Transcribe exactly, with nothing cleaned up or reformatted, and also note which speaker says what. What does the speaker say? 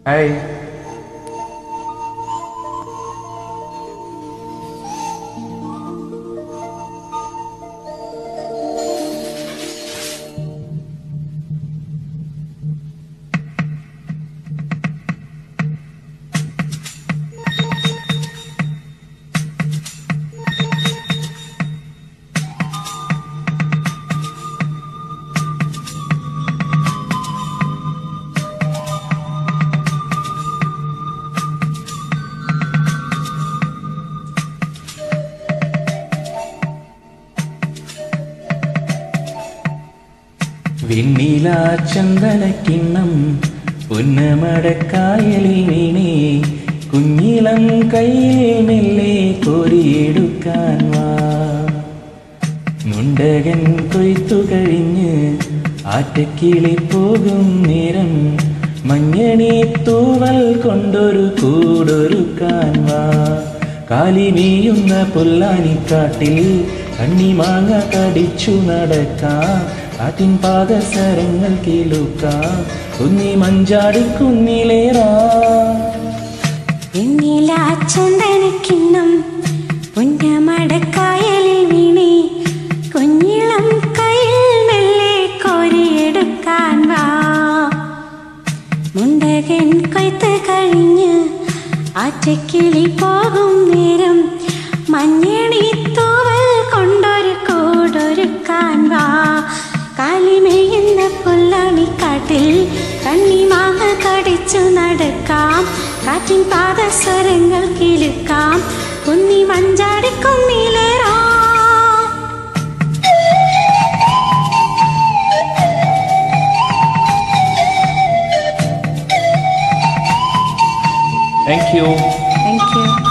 Speaker 1: Hi. Vennila Chandanakkinnam പൊന്നമടക്കായലിൽ വീണേ കുഞ്ഞിളം കയ്യിൽ മെല്ലെ കോരിയെടുക്കാൻ വാ. മുണ്ടകൻ കൊയ്ത്തു കഴിഞ്ഞ് ആറ്റക്കിളി പോകും നേരം മഞ്ഞണി തൂവൽ കൊണ്ടൊരു കൂടൊരുക്കാൻ വാ. കാലിമീയുന്ന പുല്ലാനിക്കാട്ടിൽ കണ്ണിമാങ്ങ കടിച്ചു നടക്കാം. കാറ്റിൻ പാദസരങ്ങൾ കിളുക്കാം. കുഞ്ഞി മഞ്ചാടി കുന്നിലേറാ.
Speaker 2: വെണ്ണിലാ ചന്ദനക്കിണ്ണം പൊന്നമടക്കായലിൽ വീണേ കുഞ്ഞിളം കയ്യിൽ മെല്ലെ കോരിയെടുക്കാൻ വാ. മുണ്ടകൻ കൊയ്ത്ത് കഴിഞ്ഞ് ആറ്റക്കിളി പോകും നേരം മഞ്ഞണി തൂവൽ കൊണ്ടൊരു കൂടൊരുക്കാൻ വാ. കാലിമേയുന്ന പുല്ലാണിക്കാട്ടിൽ കണ്ണിമാങ്ങ കടിച്ചു നടക്കാം. കാറ്റിൻ പാദസ്വരങ്ങൾ കിളുക്കാം. കുന്നി മഞ്ചാടി കുന്നിലേറാ.
Speaker 1: Thank you.
Speaker 2: Thank you.